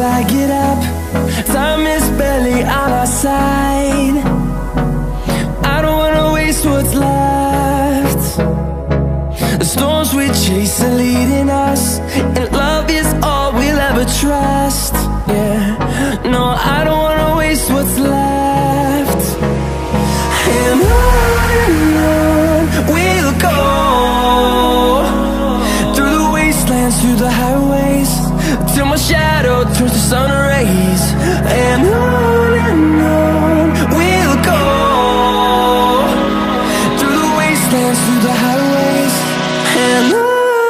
I get up. Time is barely on our side. I don't wanna waste what's left. The storms we chase are leading us, and love is all we'll ever trust. Yeah, no, I don't wanna waste what's left. And on we'll go, through the wastelands, through the highways, till my shadow turns to sun rays. And on we'll go, through the wastelands, through the highways, and on we'll go.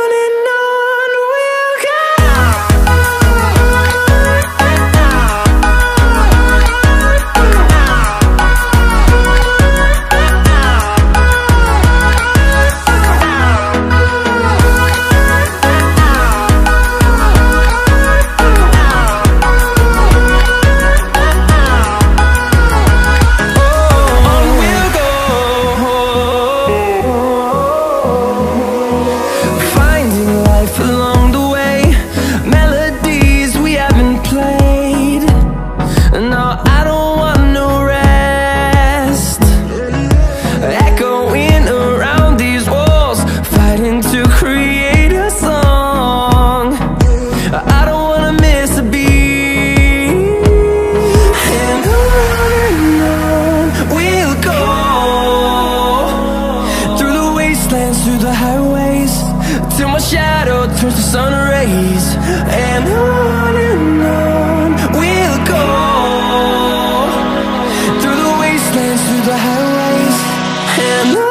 Through the highways, till my shadow turns to sun rays. And on we'll go, through the wastelands, through the highways, and on we'll go.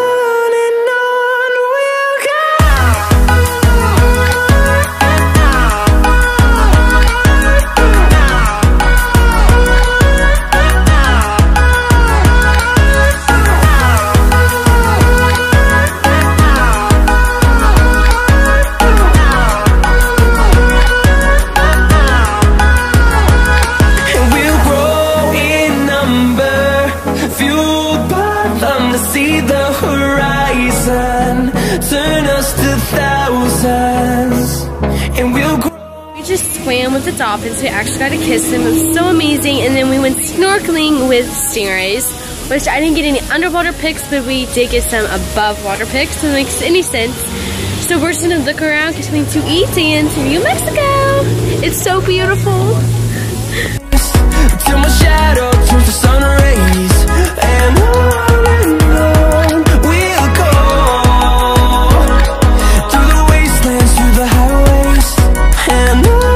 See the horizon, turn us to thousands, and we'll grow. We just swam with the dolphins. We actually got to kiss them. It was so amazing. And then we went snorkeling with stingrays, which I didn't get any underwater pics, but we did get some above water pics. So it makes any sense. So we're just gonna look around, get something to eat, and to New Mexico. It's so beautiful. Till my shadow turns to sun rays, and on we'll go, through the wastelands, through the highways, and on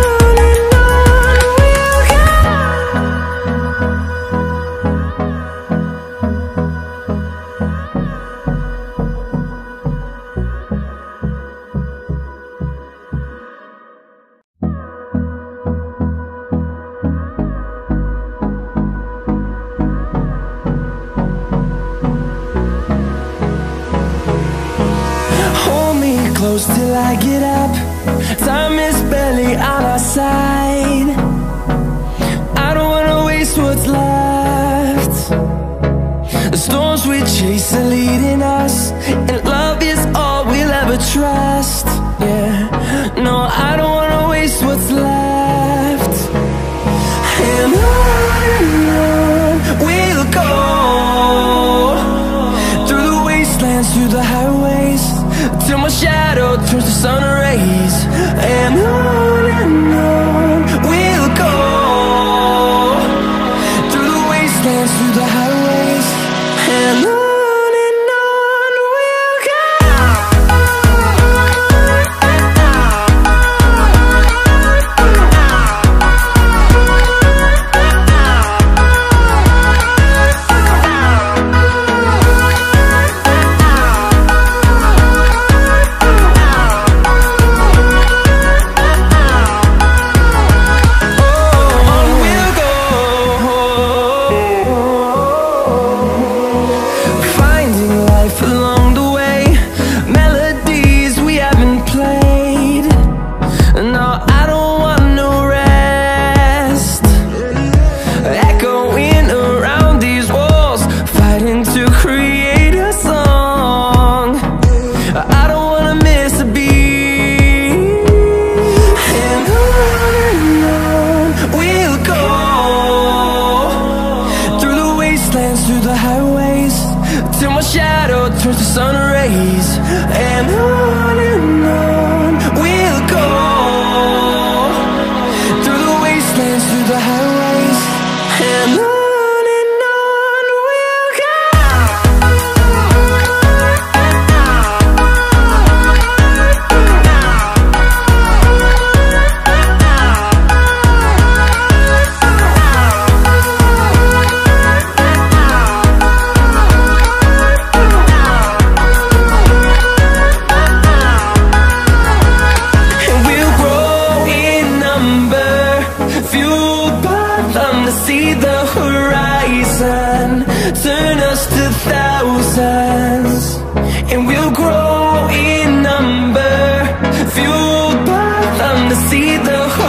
close till I get up. Time is barely on our side. I don't wanna waste what's left. The storms we chase are leading us, and love is all we'll ever trust. Yeah, no, I don't wanna waste what's left. And on we'll go, through the wastelands, through the highways, till my shadow turns to sun rays. And on we'll go, through the wastelands, through the highways, and on. through the highways, till my shadow turns to sun rays. And on we'll go, through the wastelands, through the highways. And on we'll go. See the horizon, turn us to thousands, and we'll grow in number, fueled by them to see the horizon.